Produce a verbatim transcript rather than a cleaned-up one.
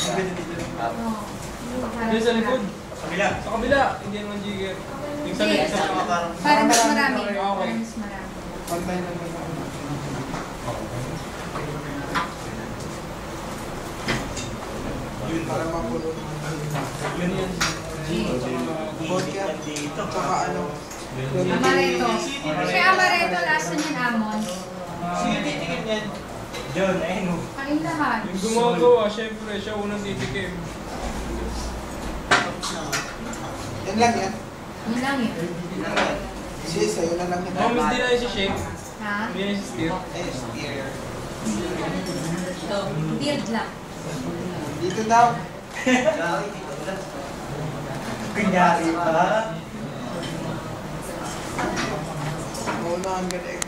Hindi sa likod. Sa kabila. Sa kabila. Hindi naman jigger. Yung sa likod. Parang mas marami. Parang mas marami. Pantay na naman. Yun para mapuno naman. Yun yan. Vodka. Tsaka ano. Amaretto. Kasi amaretto, lasa niyan amon. Sino titikim yan? John, ayun mo. Kain lahat. Yung gumagawa, syempre, siya unang titikim. Yan lang yan. Yun lang yun. Sige, sa'yo na lang yan. Oh, miss din na yung si Shake. Ha? Hindi na yung si Steve. Eh, steer. Build lang. Dito daw. Kunyari pa. Oo na, ang galing.